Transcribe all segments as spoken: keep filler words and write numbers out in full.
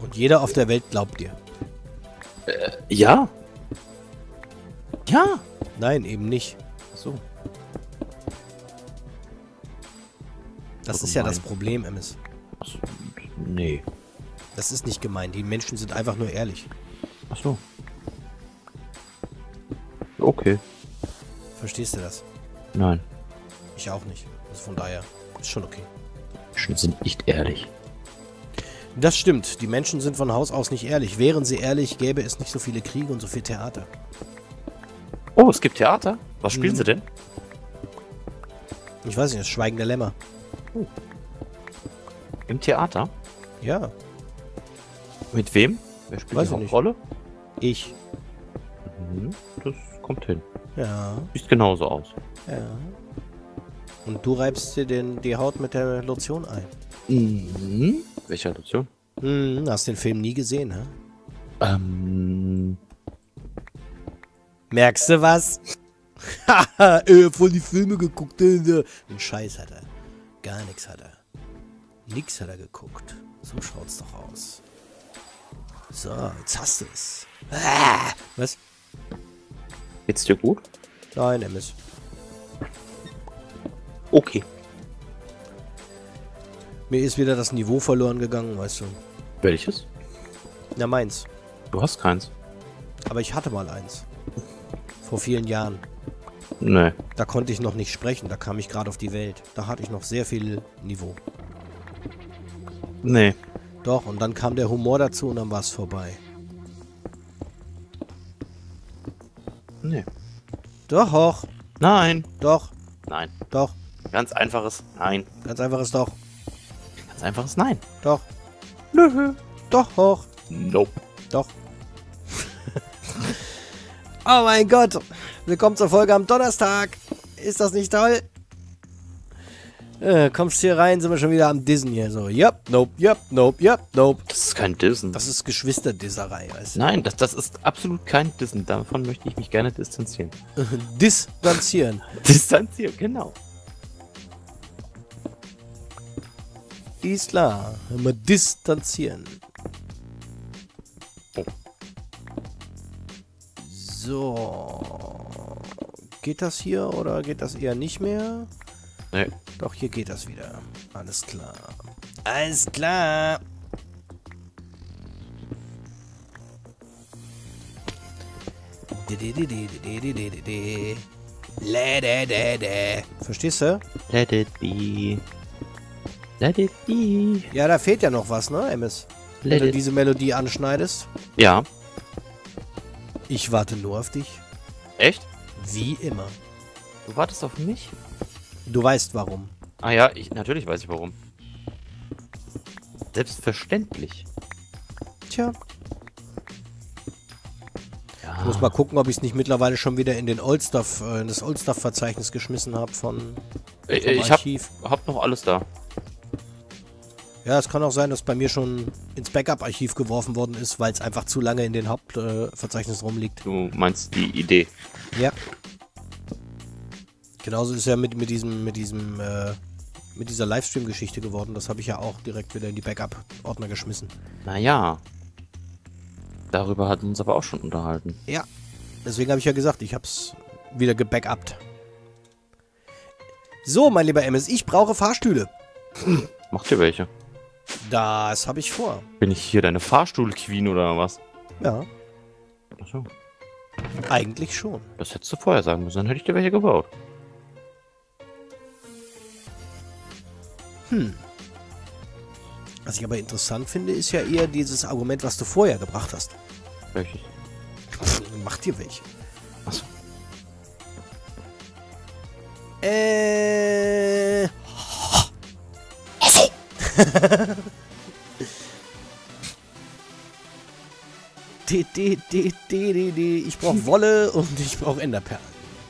Und jeder auf der Welt glaubt dir. Äh, ja. Ja. Nein, eben nicht. So. Das Oh, ist ja gemein. das Problem, Emmes. Achso. Nee. Das ist nicht gemein. Die Menschen sind einfach nur ehrlich. Ach so. Okay. Verstehst du das? Nein. Ich auch nicht. Also von daher ist schon okay. Menschen sind nicht ehrlich. Das stimmt. Die Menschen sind von Haus aus nicht ehrlich. Wären sie ehrlich, gäbe es nicht so viele Kriege und so viel Theater. Oh, es gibt Theater? Was spielen Mhm. sie denn? Ich weiß nicht, das Schweigen der Lämmer. Im Theater? Ja, Mit wem? Wer spielt Weiß die ich nicht. Hauptrolle? ich. Mhm, das kommt hin. Ja, Sieht genauso aus. ja. Und du reibst dir den, die Haut mit der Lotion ein. Mhm. Welche Adoption? Hm, hast den Film nie gesehen, hä? Ähm. Merkst du was? Haha, äh, voll die Filme geguckt. Äh, äh. Einen Scheiß hat er. Gar nichts hat er. Nix hat er geguckt. So schaut's doch aus. So, jetzt hast du es. Ah, was? Geht's dir gut? Nein, Emmes. Okay. Mir ist wieder das Niveau verloren gegangen, weißt du. Welches? Na, meins. Du hast keins. Aber ich hatte mal eins. Vor vielen Jahren. Nee. Da konnte ich noch nicht sprechen. Da kam ich gerade auf die Welt. Da hatte ich noch sehr viel Niveau. Nee. Doch, und dann kam der Humor dazu und dann war es vorbei. Nee. Doch, hoch. Nein. Doch, Nein. doch. Ganz einfaches Nein. Ganz einfaches Doch. Ganz einfaches Nein. Doch. Nö. Doch, hoch. Nope. Doch. Oh mein Gott. Willkommen zur Folge am Donnerstag. Ist das nicht toll? Äh, kommst hier rein, sind wir schon wieder am Dissen hier. So, yep, nope, yep, nope, yep, nope. Das ist kein Dissen. Das ist Geschwisterdisserei, weißt du? Nein, das, das ist absolut kein Dissen. Davon möchte ich mich gerne distanzieren. Distanzieren. Distanzieren, genau. Ist klar. Immer distanzieren. Oh. So. Geht das hier oder geht das eher nicht mehr? Nee. Doch, hier geht das wieder. Alles klar. Alles klar. Verstehst du? Let it be. Let it be. Ja, da fehlt ja noch was, ne, Emmes? Wenn Let du it. diese Melodie anschneidest. Ja. Ich warte nur auf dich. Echt? Wie immer. Du wartest auf mich? Du weißt warum. Ah ja, ich, natürlich weiß ich warum. Selbstverständlich. Tja. Ja. Ich muss mal gucken, ob ich es nicht mittlerweile schon wieder in den Old Stuff, äh, in das Old Stuff Verzeichnis geschmissen habe von Äh, vom ich hab, Archiv. hab noch alles da. Ja, es kann auch sein, dass bei mir schon ins Backup-Archiv geworfen worden ist, weil es einfach zu lange in den Hauptverzeichnis äh, Verzeichnis rumliegt. Du meinst die Idee. Ja. Genauso ist ja mit, mit diesem, mit diesem, äh, mit dieser Livestream-Geschichte geworden. Das habe ich ja auch direkt wieder in die Backup-Ordner geschmissen. Naja. Darüber hatten wir uns aber auch schon unterhalten. Ja. Deswegen habe ich ja gesagt, ich habe es wieder gebackupt. So, mein lieber Emmes, ich brauche Fahrstühle. Macht ihr welche? Das habe ich vor. Bin ich hier deine Fahrstuhl-Queen oder was? Ja, Achso. eigentlich schon. Das hättest du vorher sagen müssen, dann hätte ich dir welche gebaut. Hm. Was ich aber interessant finde, ist ja eher dieses Argument, was du vorher gebracht hast. Welches? Pff, mach dir welche. Achso. Äh. D, D, D, D, D, D. Ich brauche Wolle und ich brauche Enderperlen.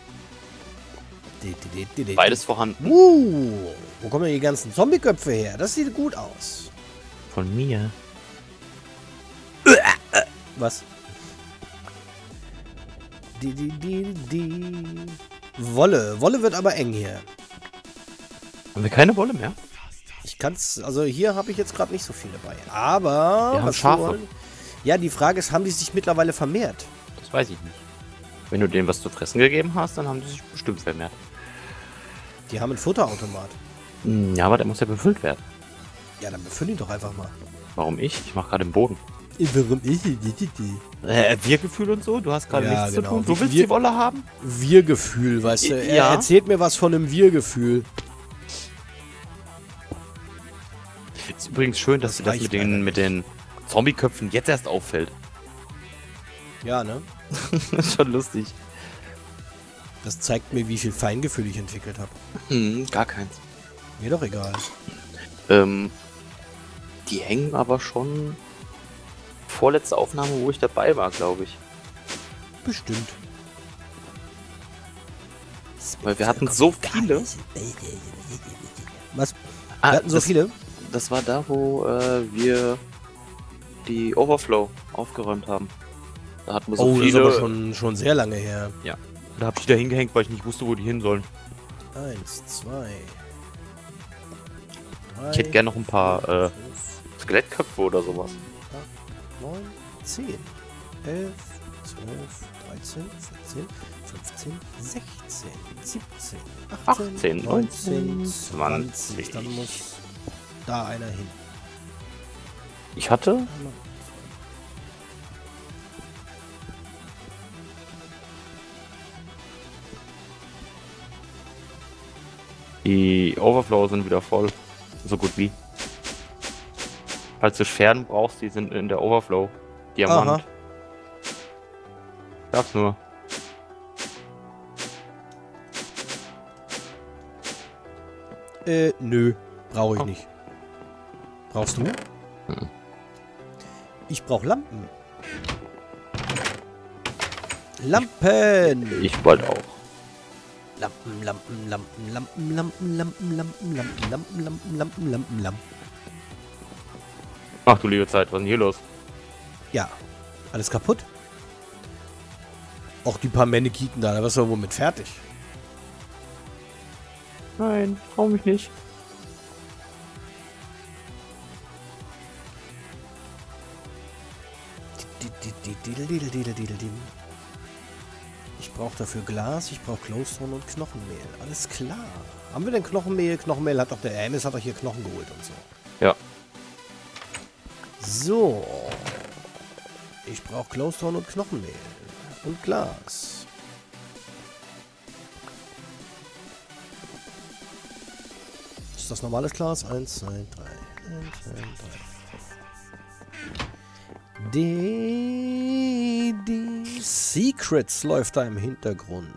D, D, D, D, D. Beides vorhanden. Uh, wo kommen denn die ganzen Zombieköpfe her? Das sieht gut aus. Von mir. Was? Die, die, die, die. Wolle. Wolle wird aber eng hier. Haben wir keine Wolle mehr? Ich Ich kann's, also hier habe ich jetzt gerade nicht so viel dabei. Aber, Wir haben was Schafe. wollen- Ja, die Frage ist, haben die sich mittlerweile vermehrt? Das weiß ich nicht. Wenn du denen was zu fressen gegeben hast, dann haben die sich bestimmt vermehrt. Die haben einen Futterautomat. Hm, ja, aber der muss ja befüllt werden. Ja, dann befüll ihn doch einfach mal. Warum ich? Ich mache gerade den Boden. Warum ich? Äh, Wir-Gefühl und so? Du hast gerade Ja, nichts genau. zu tun. Du willst Wir- die Wolle haben? Wir-Gefühl, weißt du? Er Ja. erzählt mir was von einem Wir-Gefühl. Ist übrigens schön, dass Das dir das reicht mit leider den, nicht. mit den Zombie-Köpfen jetzt erst auffällt. Ja, ne? Das ist schon lustig. Das zeigt mir, wie viel Feingefühl ich entwickelt habe. Hm, gar keins. Mir doch egal. Ähm, die hängen aber schon... Vorletzte Aufnahme, wo ich dabei war, glaube ich. Bestimmt. Weil wir hatten so viele. Was? Ah, Wir hatten so das, viele? das war da, wo äh, wir die Overflow aufgeräumt haben. Da hatten wir so Oh, das ist viele. aber schon, schon sehr lange her. Ja. Da hab ich da hingehängt, weil ich nicht wusste, wo die hin sollen. Eins, zwei, drei, Ich hätte gerne noch ein paar äh, fünf, Skelettköpfe oder sowas. neun, zehn, elf, zwölf, dreizehn, vierzehn, fünfzehn, sechzehn, siebzehn, achtzehn, achtzehn, neunzehn, zwanzig. zwanzig. Dann muss da einer hin. Ich hatte die Overflow sind wieder voll. So gut wie. Falls du Scherben brauchst, die sind in der Overflow. Diamant. Aha. Sag's nur. Äh, nö. Brauche ich Oh. nicht. Brauchst du? Mhm. Ich brauche Lampen. Lampen! Ich wollte auch. Lampen, Lampen, Lampen, Lampen, Lampen, Lampen, Lampen, Lampen, Lampen, Lampen, Lampen, Lampen, Lampen. Ach du liebe Zeit, was ist denn hier los? Ja. Alles kaputt? Auch die paar Mannekiten da, da warst du womit fertig. Nein, trau mich nicht. Ich brauche dafür Glas, ich brauche Glowstone und Knochenmehl. Alles klar. Haben wir denn Knochenmehl? Knochenmehl hat doch der Hermes hat doch hier Knochen geholt und so. Ja. So. Ich brauche Glowstone und Knochenmehl. Und Glas. Ist das normales Glas? Eins, zwei, drei. Eins, zwei, drei. Die, die Secrets läuft da im Hintergrund.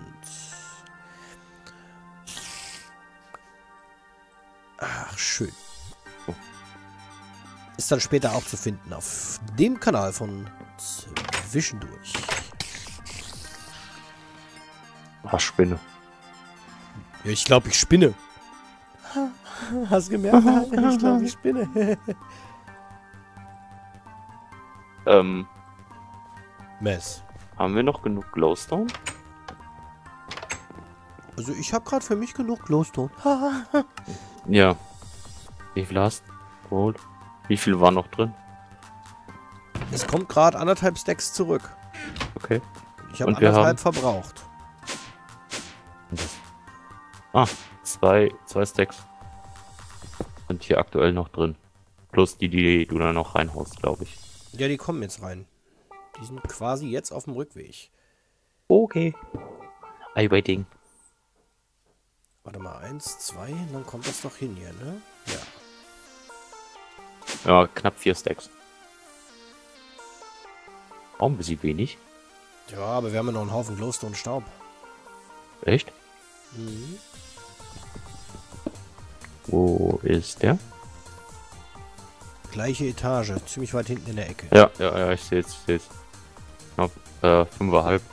Ach, schön. Ist dann später auch zu finden auf dem Kanal von Zwischendurch. Ach, Spinne. Ja, ich glaube, ich spinne. Hast du gemerkt? Ich glaube, ich spinne. Ähm, Mess. haben wir noch genug Glowstone? Also ich habe gerade für mich genug Glowstone. Ja. Wie viel hast du geholt? Wie viel war noch drin? Es kommt gerade anderthalb Stacks zurück. Okay. Ich habe Und wir anderthalb haben- verbraucht. Ah, zwei, zwei Stacks sind hier aktuell noch drin. Plus die, die du da noch reinhaust, glaube ich. Ja, die kommen jetzt rein. Die sind quasi jetzt auf dem Rückweg. Okay. I waiting. Warte mal, eins, zwei, dann kommt das doch hin hier, ne? Ja. Ja, knapp vier Stacks. Auch ein bisschen wenig. Ja, aber wir haben ja noch einen Haufen Glowstone Staub. Echt? Mhm. Wo ist der? Gleiche Etage, ziemlich weit hinten in der Ecke. Ja, ja, ja, ich sehe es, ich sehe es. Knapp, äh, fünfeinhalb.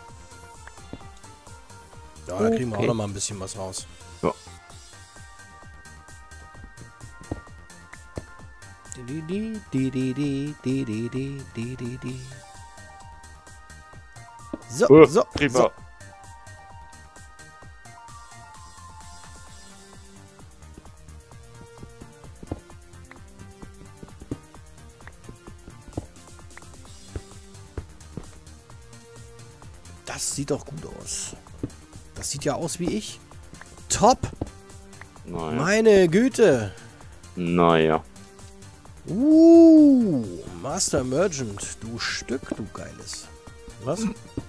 Ja, da kriegen wir Okay. auch noch mal ein bisschen was raus. Ja. Die, die, die, die, die, die, die, die, die, die, die. So, Uh, so, prima. so. Das sieht doch gut aus. Das sieht ja aus wie ich. Top! Naja. Meine Güte! Naja. Uh, Master Emergent. Du Stück, du Geiles. Was?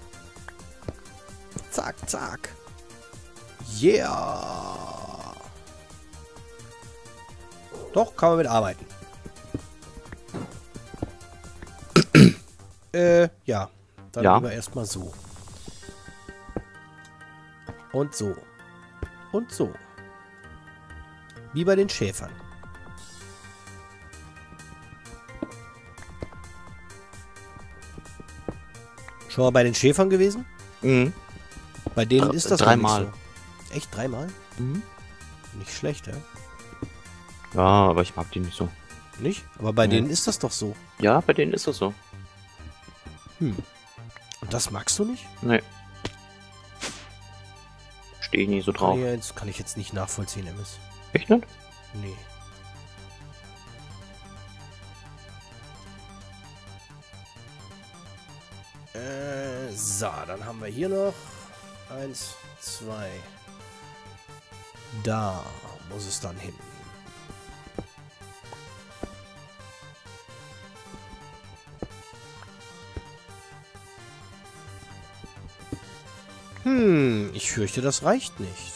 Zack, zack. Yeah! Doch, kann man mit arbeiten. äh, ja. Dann Ja. lieber erstmal so. Und so. Und so. Wie bei den Schäfern. Schon mal bei den Schäfern gewesen? Mhm. Bei denen Dr- ist das dreimal. noch nicht so. Echt? Dreimal? Mhm. Nicht schlecht, ja? Ja, aber ich mag die nicht so. Nicht? Aber bei Nee. denen ist das doch so. Ja, bei denen ist das so. Hm. Und das magst du nicht? Nee. Stehe ich nicht so Kann drauf. ich, jetzt, kann ich jetzt nicht nachvollziehen, M S. Echt nicht? Nee. Äh, so, dann haben wir hier noch eins, zwei. Da muss es dann hin. Hm, ich fürchte, das reicht nicht.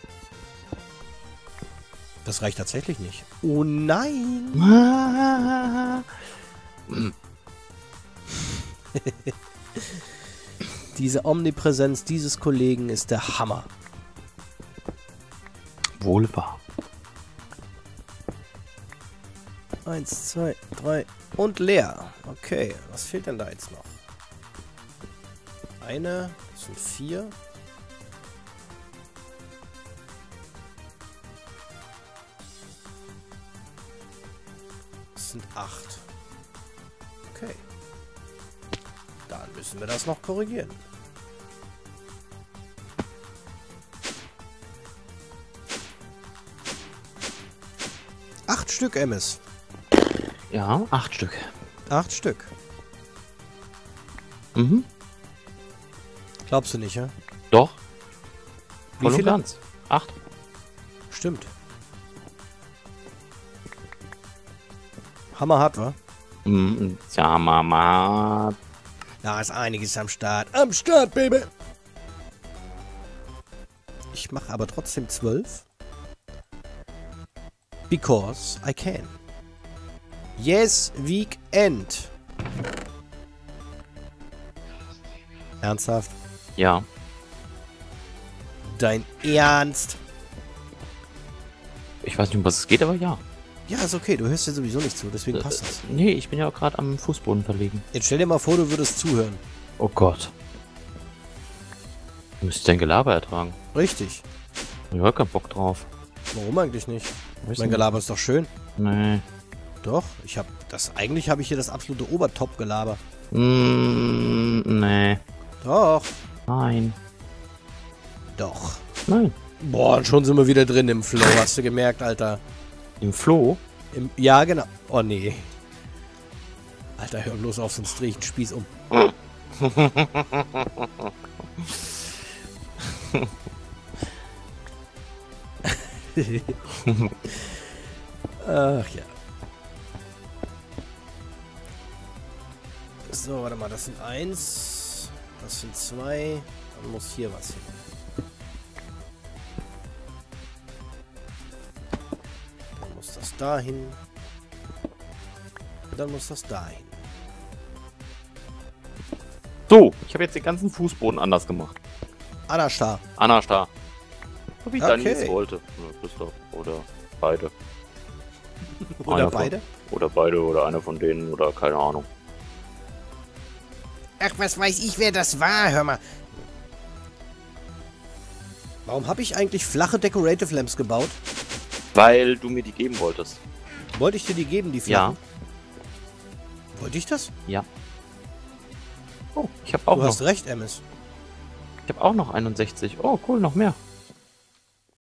Das reicht tatsächlich nicht. Oh nein! Diese Omnipräsenz dieses Kollegen ist der Hammer. Wohl wahr. Eins, zwei, drei und leer. Okay, was fehlt denn da jetzt noch? Eine, das sind vier. Das sind acht. Okay. Dann müssen wir das noch korrigieren. Acht Stück, M S. Ja, acht Stück. Acht Stück. Mhm. Glaubst du nicht, ja? Doch. Wie Voll und viele? ganz. Acht. Stimmt. Hammerhart, wa? Mhm. Ja, Mama. Da ist einiges am Start. Am Start, Baby! Ich mache aber trotzdem zwölf. Because I can. Yes, Weekend. Ernsthaft? Ja. Dein Ernst? Ich weiß nicht, um was es geht, aber ja. Ja, ist okay. Du hörst ja sowieso nicht zu, deswegen passt das. Nee, ich bin ja auch gerade am Fußboden verlegen. Jetzt stell dir mal vor, du würdest zuhören. Oh Gott. Du müsstest dein Gelaber ertragen. Richtig. Ich hab keinen Bock drauf. Warum eigentlich nicht? Weiß Mein nicht. Gelaber ist doch schön. Nee. Doch, ich habe das. Eigentlich habe ich hier das absolute Obertop-Gelaber. Mm, nee. Doch. Nein. Doch. Nein. Boah, und schon sind wir wieder drin im Flow. Hast du gemerkt, Alter? Im Floh? Im, ja, genau. Oh, nee. Alter, hör bloß auf, sonst dreh ich den Spieß um. Ach ja. So, warte mal, das sind eins. Das sind zwei. Dann muss hier was hin. Dann muss das dahin. Dann muss das dahin. So, ich habe jetzt den ganzen Fußboden anders gemacht. Anastar. Anna Star. So wie ich Okay. Dani es wollte. Oder Christoph. Oder beide. Oder Einer beide? Von, oder beide oder einer von denen oder keine Ahnung. Ach, was weiß ich, wer das war? Hör mal. Warum habe ich eigentlich flache Decorative Lamps gebaut? Weil du mir die geben wolltest. Wollte ich dir die geben, die Ja. flachen? Wollte ich das? Ja. Oh, ich habe auch Du noch. hast recht, Emmis. Ich habe auch noch einundsechzig. Oh, cool, noch mehr.